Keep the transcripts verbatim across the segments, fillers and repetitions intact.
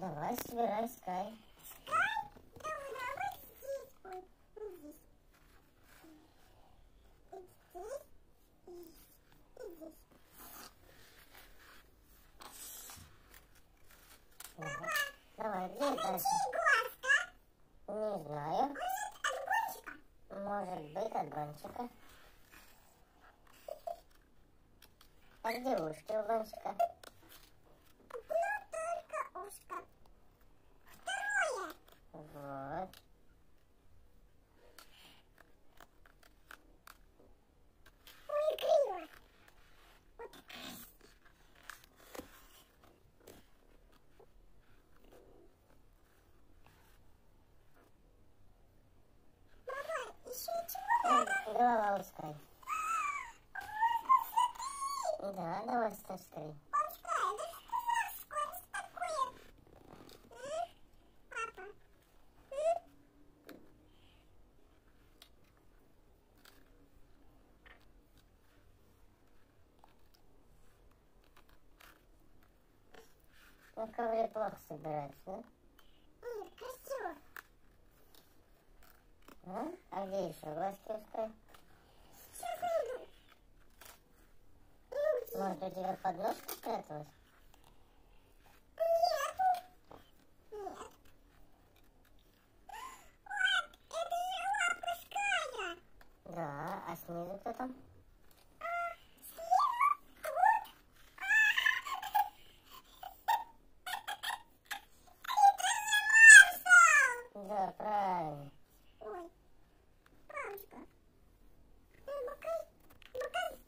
Давай, собирай, Скай. Скай? Давно вот здесь. Ой, здесь. И здесь. И здесь. Ага. Давай, где Это дальше? чей глаз, да? Не знаю. Может, от гонщика? Может быть, от гонщика. А где ушки у гонщика? Ну, только ушко. Второе. Вот. Ой, криво. Вот. Мама, еще чего надо? Голова у Скай. Да, давай, Скай, скорей. Он Скай, да сказал, скоро такое. М? Папа. М? На ковре плохо собирается, да? Нет, красиво. А? А где еще глазки у Скай? Сейчас найду. Ну, где? Может, у тебя под ножкой спряталась? Нету. Нет. Вот, это же лапа Ская. Да, а снизу кто там? А, снизу? Вот. Да, правильно. Ой, мамочка. Ну, макай, макай.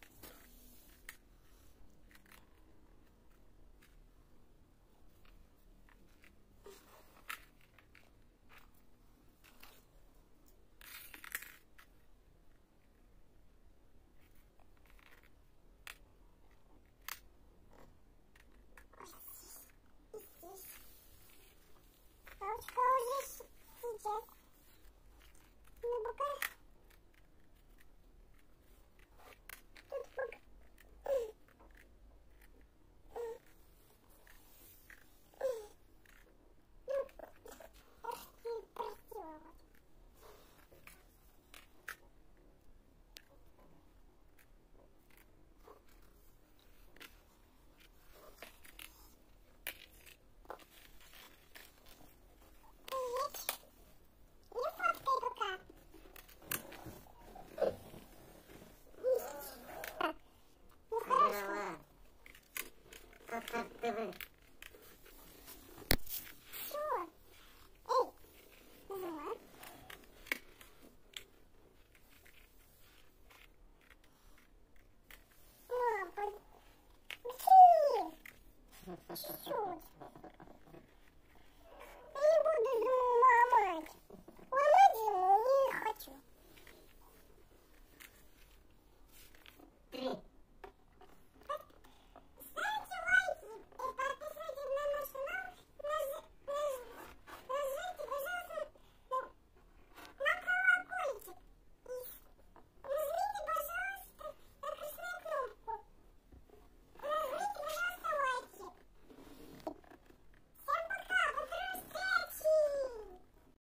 И здесь. Мамочка уже с- сейчас. Ну, макай. Тут пока. М. М. М. Ну, почти красиво вот. Привет. Не фоткай пока. А, ну хорошо. А как ты вы? Что? Эй, вот. Мам, под- блин, еще.